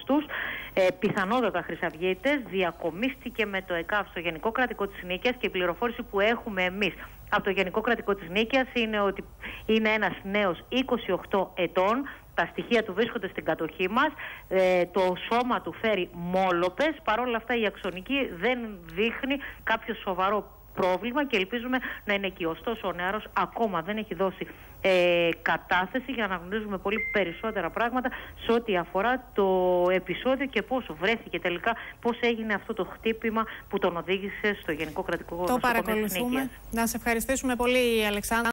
αυτούς, πιθανότατα χρυσαυγίτες, διακομίστηκε με το ΕΚΑΒ στο Γενικό Κρατικό της Νίκαιας και η πληροφόρηση που έχουμε εμείς από το Γενικό Κρατικό της Νίκαιας είναι ότι είναι ένας νέος 28 ετών. Τα στοιχεία του βρίσκονται στην κατοχή μας. Το σώμα του φέρει μόλοπες. Παρ' όλα αυτά η αξονική δεν δείχνει κάποιο σοβαρό πρόβλημα και ελπίζουμε να είναι εκεί. Ωστόσο ο νεαρός ακόμα δεν έχει δώσει κατάθεση για να γνωρίζουμε πολύ περισσότερα πράγματα σε ό,τι αφορά το επεισόδιο και πώς βρέθηκε τελικά, πώς έγινε αυτό το χτύπημα που τον οδήγησε στο Γενικό Κρατικό Νοσοκομείο της Νίκαιας. Το παρακολουθούμε. Να σε ευχαριστήσουμε πολύ, Αλεξάνδρα.